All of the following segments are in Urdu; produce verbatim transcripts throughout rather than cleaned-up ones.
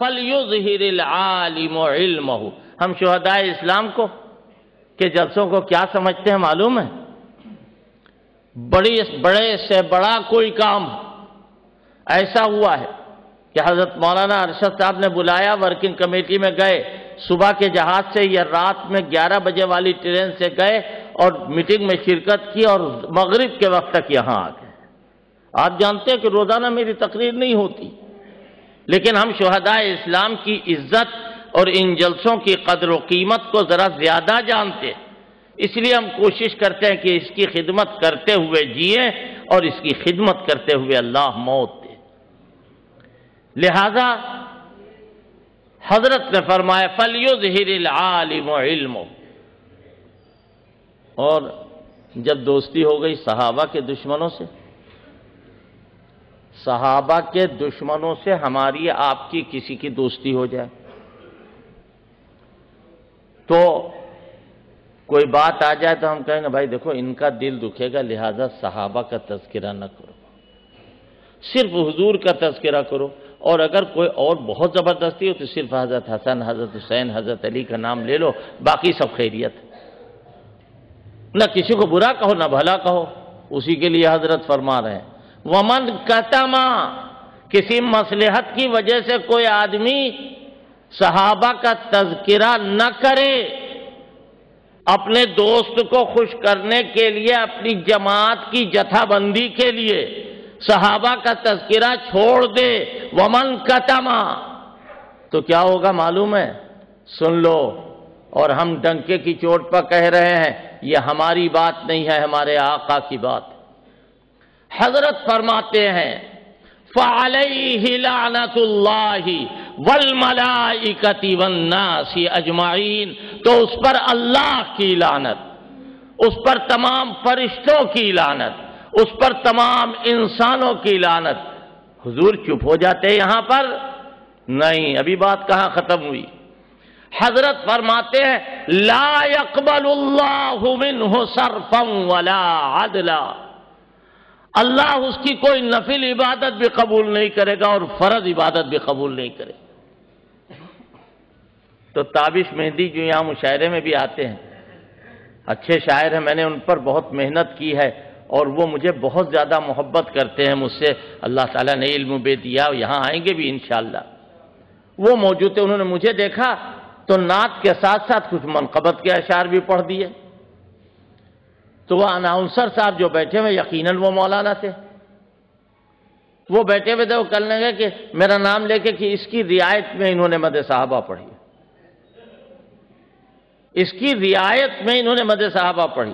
فَلْيُظْهِرِ الْعَالِمُ عِلْمَهُ۔ ہم شہداء اسلام کو کہ جلسوں کو کیا سمجھتے ہیں معلوم ہے؟ بڑی بڑے سے بڑا کوئی کام ایسا ہوا ہے کہ حضرت مولانا ارشد صاحب نے بلایا، ورکنگ کمیٹی میں گئے، صبح کے جہاز سے یا رات میں گیارہ بجے والی ٹرین سے گئے اور میٹنگ میں شرکت کی اور مغرب کے وقت تک یہاں آ گئے۔ آپ جانتے ہیں کہ روزانہ میری تقریر نہیں ہوتی، لیکن ہم شہداء اسلام کی عزت اور ان جلسوں کی قدر و قیمت کو ذرا زیادہ جانتے، اس لیے ہم کوشش کرتے ہیں کہ اس کی خدمت کرتے ہوئے جئیں اور اس کی خدمت کرتے ہوئے اللہ موت دے۔ لہذا حضرت نے فرمایا فَلْيُظْهِرِ الْعَالِمُ عِلْمُهُ۔ اور جب دوستی ہو گئی صحابہ کے دشمنوں سے، صحابہ کے دشمنوں سے ہماری آپ کی کسی کی دوستی ہو جائے تو کوئی بات آ جائے تو ہم کہیں گے بھائی دیکھو ان کا دل دکھے گا، لہذا صحابہ کا تذکرہ نہ کرو، صرف حضور کا تذکرہ کرو، اور اگر کوئی اور بہت زبردستی ہو تو صرف حضرت حسن، حضرت حسین، حضرت علی کا نام لے لو، باقی سب خیریت، نہ کسی کو برا کہو نہ بھلا کہو۔ اسی کے لیے حضرت فرما رہے ہیں وَمَنْ كَتَمَا، کسی مصلحت کی وجہ سے کوئی آدمی صحابہ کا تذکرہ نہ کرے، اپنے دوست کو خوش کرنے کے لیے، اپنی جماعت کی جتھا بندی کے لیے صحابہ کا تذکرہ چھوڑ دے، وَمَنْ كَتَمَا، تو کیا ہوگا معلوم ہے؟ سن لو، اور ہم ڈنکے کی چوٹ پر کہہ رہے ہیں، یہ ہماری بات نہیں ہے، ہمارے آقا کی بات۔ حضرت فرماتے ہیں فَعَلَيْهِ لَعْنَةُ اللَّهِ وَالْمَلَائِكَةِ وَالنَّاسِ أَجْمَعِينَ، تو اس پر اللہ کی لعنت، اس پر تمام فرشتوں کی لعنت، اس پر تمام انسانوں کی لعنت۔ حضور چپ ہو جاتے یہاں پر؟ نہیں، ابھی بات کہاں ختم ہوئی۔ حضرت فرماتے ہیں لا يقبل اللہ منہ صرفا ولا عدلا، اللہ اس کی کوئی نفل عبادت بھی قبول نہیں کرے گا اور فرض عبادت بھی قبول نہیں کرے گا۔ تو تابش مہدی جو یہاں مشاعرے میں بھی آتے ہیں، اچھے شاعر ہیں، میں نے ان پر بہت محنت کی ہے اور وہ مجھے بہت زیادہ محبت کرتے ہیں مجھ سے، اللہ تعالیٰ نے علم بھی دیا، یہاں آئیں گے بھی انشاءاللہ۔ وہ موجود تھے، انہوں نے مجھے دیکھا تو نعت کے ساتھ ساتھ کچھ منقبت کے اشعار بھی پڑھ دیے۔ تو وہ اناؤنسر صاحب جو بیٹھے ہوئے، یقیناً وہ مولانا تھے، وہ بیٹھے ہوئے تھے، وہ کہنے لگے کہ میرا نام لے کے کہ اس کی رعایت میں انہوں نے مد صحابہ پڑھی، اس کی رعایت میں انہوں نے مد صحابہ پڑھی،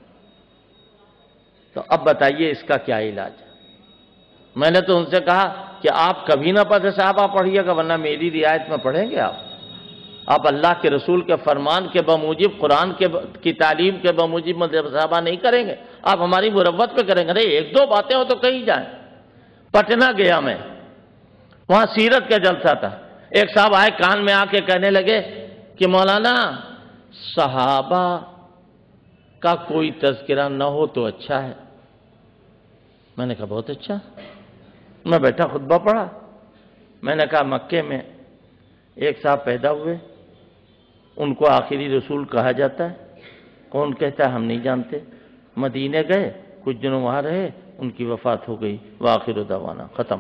تو اب بتائیے اس کا کیا علاج ہے؟ میں نے تو ان سے کہا کہ آپ کبھی نہ مد صحابہ پڑھیے گا، ورنہ میری رعایت میں پڑھیں گے آپ آپ اللہ کے رسول کے فرمان کے بموجب، قرآن کے کی تعلیم کے بموجب مد صحابہ نہیں کریں گے، آپ ہماری مروت پہ کریں گے۔ نہیں، ایک دو باتیں ہو تو کہیں جائیں۔ پٹنہ گیا میں، وہاں سیرت کا جلسہ تھا، ایک صاحب آئے کان میں آ کے کہنے لگے کہ مولانا صحابہ کا کوئی تذکرہ نہ ہو تو اچھا ہے۔ میں نے کہا بہت اچھا۔ میں بیٹھا خطبہ پڑھا، میں نے کہا مکے میں ایک صاحب پیدا ہوئے، ان کو آخری رسول کہا جاتا ہے، کون کہتا ہے ہم نہیں جانتے، مدینے گئے، کچھ دنوں وہاں رہے، ان کی وفات ہو گئی، وآخر دعوانا، ختم۔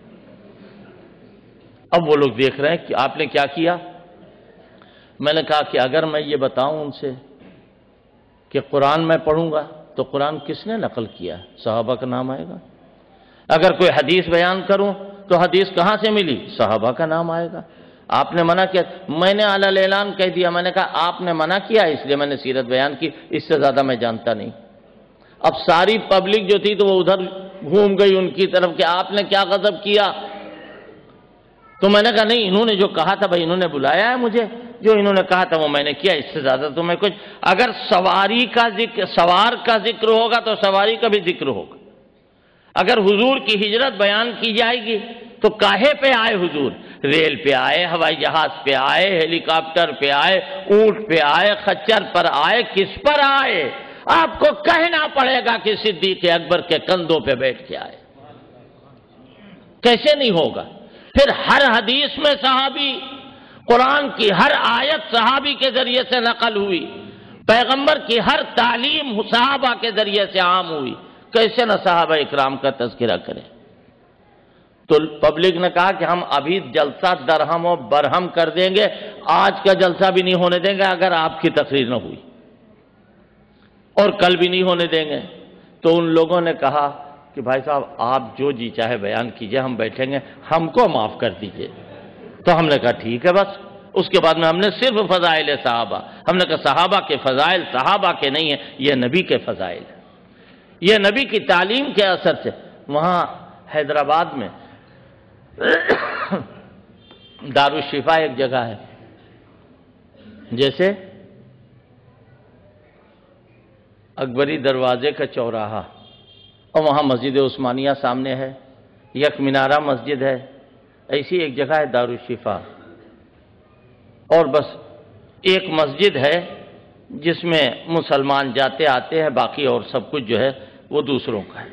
اب وہ لوگ دیکھ رہے ہیں کہ آپ نے کیا کیا۔ میں نے کہا کہ اگر میں یہ بتاؤں ان سے کہ قرآن میں پڑھوں گا تو قرآن کس نے نقل کیا ہے؟ صحابہ کا نام آئے گا۔ اگر کوئی حدیث بیان کروں تو حدیث کہاں سے ملی؟ صحابہ کا نام آئے گا۔ آپ نے منع کیا، میں نے علی الاعلان کہہ دیا، میں نے کہا آپ نے منع کیا اس لیے میں نے سیرت بیان کی، اس سے زیادہ میں جانتا نہیں۔ اب ساری پبلک جو تھی تو وہ ادھر گھوم گئی ان کی طرف کہ آپ نے کیا غضب کیا۔ تو میں نے کہا نہیں، انہوں نے جو کہا تھا بھائی، انہوں نے بلایا ہے مجھے، جو انہوں نے کہا تھا وہ میں نے کیا، اس سے زیادہ تو میں کچھ۔ اگر سواری کا ذکر سوار کا ذکر ہوگا تو سواری کا بھی ذکر ہوگا۔ اگر حضور کی ہجرت بیان کی جائے گی تو کاہے پہ آئے حضور؟ ریل پہ آئے، ہوائی جہاز پہ آئے، ہیلی کاپٹر پہ آئے، اونٹ پہ آئے، خچر پر آئے، کس پر آئے؟ آپ کو کہنا پڑے گا کہ صدیق اکبر کے کندھوں پہ بیٹھ کے آئے۔ کیسے نہیں ہوگا؟ پھر ہر حدیث میں صحابی، قرآن کی ہر آیت صحابی کے ذریعے سے نقل ہوئی، پیغمبر کی ہر تعلیم صحابہ کے ذریعے سے عام ہوئی، کیسے نہ صحابہ اکرام کا تذکرہ کریں؟ تو پبلک نے کہا کہ ہم ابھی جلسہ درہم و برہم کر دیں گے، آج کا جلسہ بھی نہیں ہونے دیں گے اگر آپ کی تقریر نہ ہوئی، اور کل بھی نہیں ہونے دیں گے۔ تو ان لوگوں نے کہا کہ بھائی صاحب آپ جو جی چاہے بیان کیجئے، ہم بیٹھیں گے، ہم کو معاف کر دیجئے۔ تو ہم نے کہا ٹھیک ہے بس۔ اس کے بعد میں ہم نے صرف فضائل صحابہ، ہم نے کہا صحابہ کے فضائل صحابہ کے نہیں ہیں، یہ نبی کے فضائل ہیں، یہ نبی کی تعلیم کے اثر سے۔ وہاں حیدرآباد میں دارالشفا ایک جگہ ہے، جیسے اکبری دروازے کا چوراہا، اور وہاں مسجد عثمانیہ سامنے ہے، یک مینارہ مسجد ہے، ایسی ایک جگہ ہے دارالشفا، اور بس ایک مسجد ہے جس میں مسلمان جاتے آتے ہیں، باقی اور سب کچھ جو ہے وہ دوسروں کا ہے۔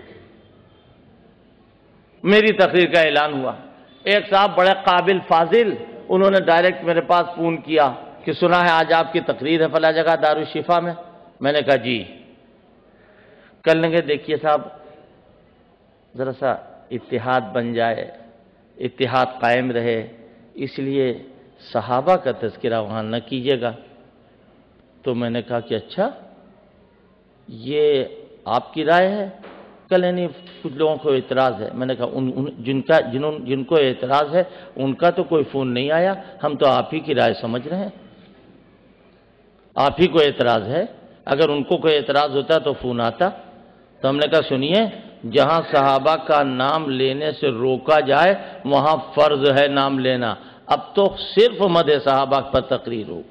میری تقریر کا اعلان ہوا، ایک صاحب بڑے قابل فاضل، انہوں نے ڈائریکٹ میرے پاس فون کیا کہ سنا ہے آج آپ کی تقریر ہے فلاں جگہ دارالشفا میں۔ میں نے کہا جی کر لیں گے۔ دیکھیے صاحب ذرا سا اتحاد بن جائے، اتحاد قائم رہے، اس لیے صحابہ کا تذکرہ وہاں نہ کیجیے گا۔ تو میں نے کہا کہ اچھا یہ آپ کی رائے ہے؟ کل نہیں کچھ لوگوں کو اعتراض ہے۔ میں نے کہا ان, ان جن کا جنہوں جن کو اعتراض ہے ان کا تو کوئی فون نہیں آیا، ہم تو آپ ہی کی رائے سمجھ رہے ہیں، آپ ہی کو اعتراض ہے، اگر ان کو کوئی اعتراض ہوتا تو فون آتا۔ تو ہم نے کہا سنیے، جہاں صحابہ کا نام لینے سے روکا جائے وہاں فرض ہے نام لینا، اب تو صرف مدح صحابہ پر تقریر ہوگی۔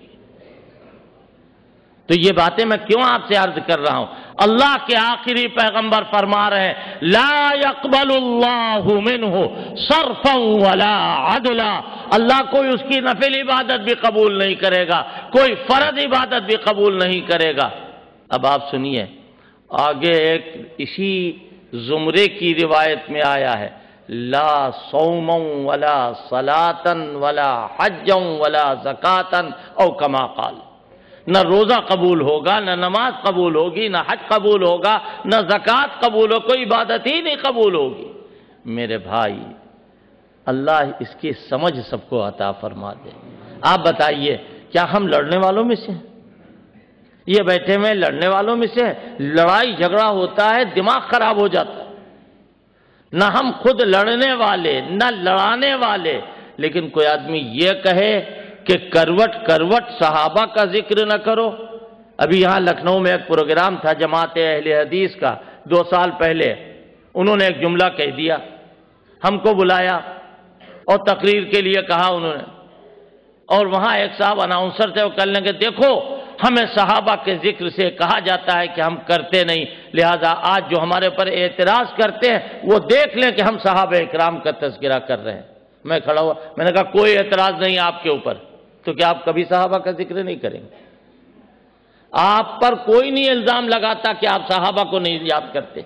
تو یہ باتیں میں کیوں آپ سے عرض کر رہا ہوں؟ اللہ کے آخری پیغمبر فرما رہے ہیں لا يقبل اللہ منہ صرفا ولا عدلا، اللہ کوئی اس کی نفل عبادت بھی قبول نہیں کرے گا، کوئی فرض عبادت بھی قبول نہیں کرے گا۔ اب آپ سنیے آگے ایک اسی زمرے کی روایت میں آیا ہے لا صوما ولا صلاتا ولا حجا ولا زکاتا او کما قال، نہ روزہ قبول ہوگا، نہ نماز قبول ہوگی، نہ حج قبول ہوگا، نہ زکوٰۃ قبول ہو، کوئی عبادت ہی نہیں قبول ہوگی۔ میرے بھائی اللہ اس کی سمجھ سب کو عطا فرما دے۔ آپ بتائیے کیا ہم لڑنے والوں میں سے ہیں؟ یہ بیٹھے ہوئے لڑنے والوں میں سے ہیں؟ لڑائی جھگڑا ہوتا ہے دماغ خراب ہو جاتا ہے، نہ ہم خود لڑنے والے نہ لڑانے والے، لیکن کوئی آدمی یہ کہے کہ کروٹ کروٹ صحابہ کا ذکر نہ کرو۔ ابھی یہاں لکھنؤ میں ایک پروگرام تھا جماعت اہل حدیث کا، دو سال پہلے انہوں نے ایک جملہ کہہ دیا، ہم کو بلایا اور تقریر کے لیے کہا انہوں نے، اور وہاں ایک صاحب اناؤنسر تھے، وہ کہنے لگے دیکھو ہمیں صحابہ کے ذکر سے کہا جاتا ہے کہ ہم کرتے نہیں، لہذا آج جو ہمارے اوپر اعتراض کرتے ہیں وہ دیکھ لیں کہ ہم صحابہ اکرام کا تذکرہ کر رہے ہیں۔ میں کھڑا ہوا، میں نے کہا کوئی اعتراض نہیں آپ کے اوپر، تو کیا آپ کبھی صحابہ کا ذکر نہیں کریں گے؟ آپ پر کوئی نہیں الزام لگاتا کہ آپ صحابہ کو نہیں یاد کرتے،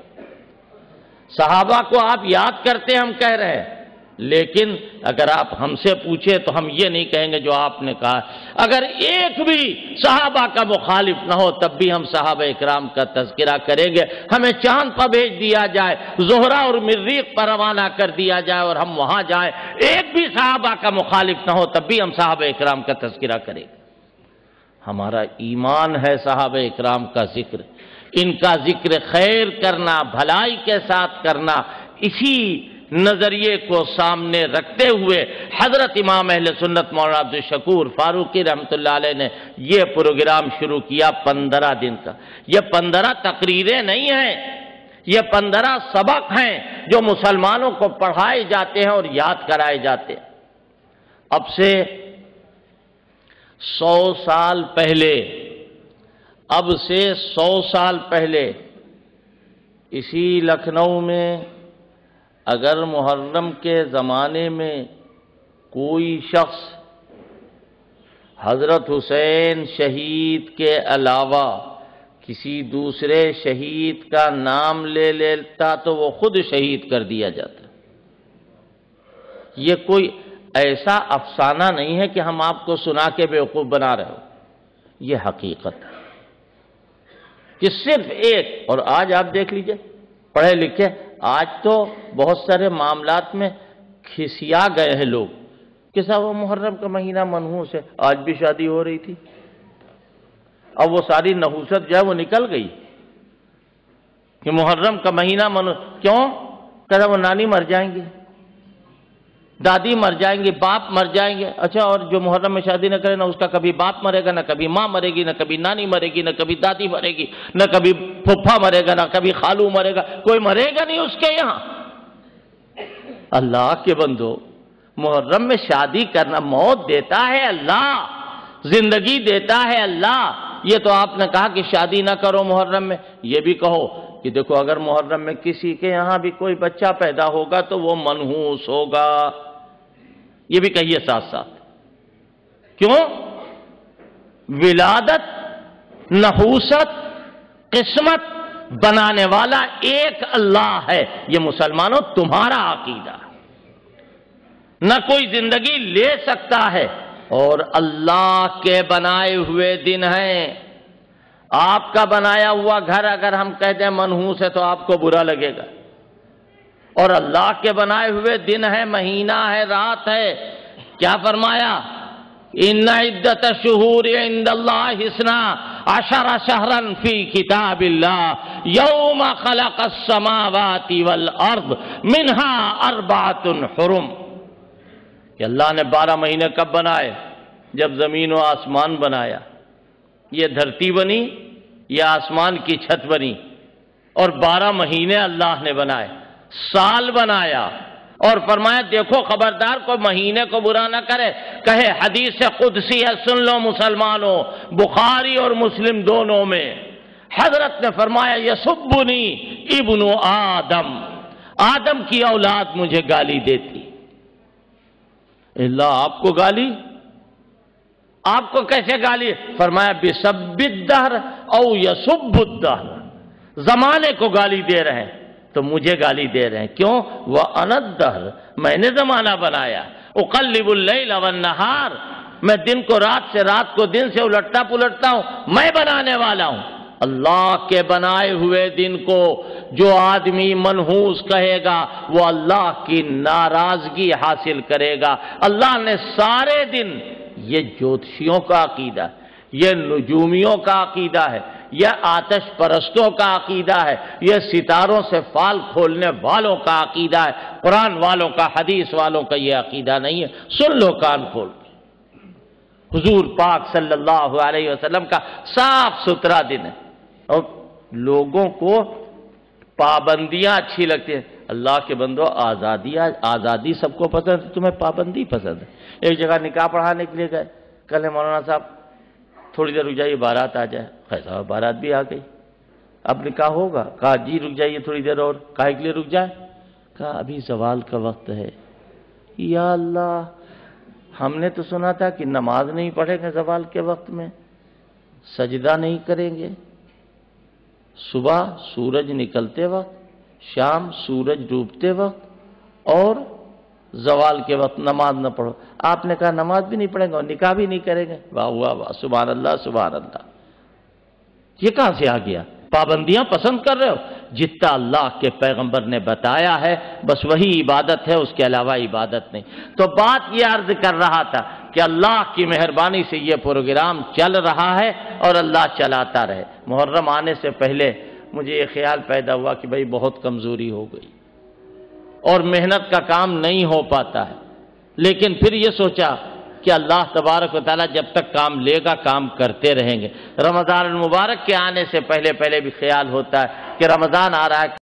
صحابہ کو آپ یاد کرتے ہم کہہ رہے ہیں، لیکن اگر آپ ہم سے پوچھیں تو ہم یہ نہیں کہیں گے جو آپ نے کہا۔ اگر ایک بھی صحابہ کا مخالف نہ ہو تب بھی ہم صحابہ اکرام کا تذکرہ کریں گے، ہمیں چاند پر بھیج دیا جائے، زہرہ اور مریخ پر روانہ کر دیا جائے اور ہم وہاں جائیں، ایک بھی صحابہ کا مخالف نہ ہو تب بھی ہم صحابہ اکرام کا تذکرہ کریں گے۔ ہمارا ایمان ہے صحابہ اکرام کا ذکر، ان کا ذکر خیر کرنا، بھلائی کے ساتھ کرنا، اسی نظریے کو سامنے رکھتے ہوئے حضرت امام اہل سنت مولانا عبدالشکور فاروقی رحمۃ اللہ علیہ نے یہ پروگرام شروع کیا پندرہ دن کا۔ یہ پندرہ تقریریں نہیں ہیں، یہ پندرہ سبق ہیں جو مسلمانوں کو پڑھائے جاتے ہیں اور یاد کرائے جاتے ہیں۔ اب سے سو سال پہلے اب سے سو سال پہلے اسی لکھنؤ میں اگر محرم کے زمانے میں کوئی شخص حضرت حسین شہید کے علاوہ کسی دوسرے شہید کا نام لے لیتا تو وہ خود شہید کر دیا جاتا۔ یہ کوئی ایسا افسانہ نہیں ہے کہ ہم آپ کو سنا کے بیوقوف بنا رہے ہو، یہ حقیقت ہے کہ صرف ایک. اور آج آپ دیکھ لیجئے پڑھے لکھے، آج تو بہت سارے معاملات میں کھسیا گئے ہیں لوگ کہ صاحب وہ محرم کا مہینہ منحوس ہے. آج بھی شادی ہو رہی تھی، اب وہ ساری نحوست جو ہے وہ نکل گئی کہ محرم کا مہینہ منحوس. کیوں؟ کہتا وہ نانی مر جائیں گی، دادی مر جائیں گی، باپ مر جائیں گے. اچھا، اور جو محرم میں شادی نہ کرے نہ اس کا کبھی باپ مرے گا، نہ کبھی ماں مرے گی، نہ کبھی نانی مرے گی، نہ کبھی دادی مرے گی، نہ کبھی پھپھا مرے گا، نہ کبھی خالو مرے گا، کوئی مرے گا نہیں اس کے یہاں. اللہ کے بندو، محرم میں شادی کرنا، موت دیتا ہے اللہ، زندگی دیتا ہے اللہ. یہ تو آپ نے کہا کہ شادی نہ کرو محرم میں. یہ بھی کہو کہ دیکھو اگر محرم میں کسی کے یہاں بھی کوئی بچہ پیدا ہوگا تو وہ منحوس ہوگا. یہ بھی کہیے ساتھ ساتھ. کیوں؟ ولادت، نحوست، قسمت بنانے والا ایک اللہ ہے. یہ مسلمانوں تمہارا عقیدہ. نہ کوئی زندگی لے سکتا ہے، اور اللہ کے بنائے ہوئے دن ہیں. آپ کا بنایا ہوا گھر اگر ہم کہتے ہیں منحوس ہے تو آپ کو برا لگے گا، اور اللہ کے بنائے ہوئے دن ہے، مہینہ ہے، رات ہے. کیا فرمایا؟ ان عدت الشہور عند اللہ اثنا عشر شہرا فی کتاب اللہ یوم خلق السماوات والارض منہا اربعۃ حرم. کہ اللہ نے بارہ مہینے کب بنائے؟ جب زمین و آسمان بنایا. یہ دھرتی بنی یا آسمان کی چھت بنی، اور بارہ مہینے اللہ نے بنائے. سال بنایا اور فرمایا دیکھو خبردار کوئی مہینے کو برا نہ کرے. کہے حدیث قدسی ہے، سن لو مسلمانوں، بخاری اور مسلم دونوں میں حضرت نے فرمایا یسبنی ابن آدم، آدم کی اولاد مجھے گالی دیتی. اللہ آپ کو گالی؟ آپ کو کیسے گالی؟ فرمایا بسب الدہر او یسب الدہر، زمانے کو گالی دے رہے ہیں تو مجھے گالی دے رہے ہیں. کیوں؟ وَأَنَا الدَّهْرُ، میں نے زمانہ بنایا. اقلب اللیل والنہار، میں دن کو رات سے، رات کو دن سے الٹتا پلٹتا ہوں، میں بنانے والا ہوں. اللہ کے بنائے ہوئے دن کو جو آدمی منحوس کہے گا وہ اللہ کی ناراضگی حاصل کرے گا. اللہ نے سارے دن، یہ جوتشیوں کا عقیدہ ہے، یہ نجومیوں کا عقیدہ ہے، یہ آتش پرستوں کا عقیدہ ہے، یہ ستاروں سے فال کھولنے والوں کا عقیدہ ہے. قرآن والوں کا، حدیث والوں کا یہ عقیدہ نہیں ہے. سن لو کان کھول کے، حضور پاک صلی اللہ علیہ وسلم کا صاف ستھرا دن ہے. اور لوگوں کو پابندیاں اچھی لگتی ہیں. اللہ کے بندو، آزادی آزادی سب کو پسند ہے، تمہیں پابندی پسند ہے. ایک جگہ نکاح پڑھانے کے لیے گئے، کل مولانا صاحب تھوڑی دیر رک جائیے بارات آ جائے. خیر صاحب بارات بھی آ گئی، اب نکاح ہوگا. کہا جی رک جائیے تھوڑی دیر اور. کاہے کے لیے رک جائے؟ کہا ابھی زوال کا وقت ہے. یا اللہ، ہم نے تو سنا تھا کہ نماز نہیں پڑھیں گے زوال کے وقت میں، سجدہ نہیں کریں گے، صبح سورج نکلتے وقت، شام سورج ڈوبتے وقت، اور زوال کے وقت نماز نہ پڑھو. آپ نے کہا نماز بھی نہیں پڑھیں گے اور نکاح بھی نہیں کریں گے. واہ واہ واہ، سبحان اللہ سبحان اللہ. یہ کہاں سے آ گیا؟ پابندیاں پسند کر رہے ہو؟ جتنا اللہ کے پیغمبر نے بتایا ہے بس وہی عبادت ہے، اس کے علاوہ عبادت نہیں. تو بات یہ عرض کر رہا تھا کہ اللہ کی مہربانی سے یہ پروگرام چل رہا ہے اور اللہ چلاتا رہے. محرم آنے سے پہلے مجھے یہ خیال پیدا ہوا کہ بھئی بہت کمزوری ہو گئی اور محنت کا کام نہیں ہو پاتا ہے. لیکن پھر یہ سوچا کہ اللہ تبارک و تعالیٰ جب تک کام لے گا کام کرتے رہیں گے. رمضان المبارک کے آنے سے پہلے پہلے بھی خیال ہوتا ہے کہ رمضان آ رہا ہے.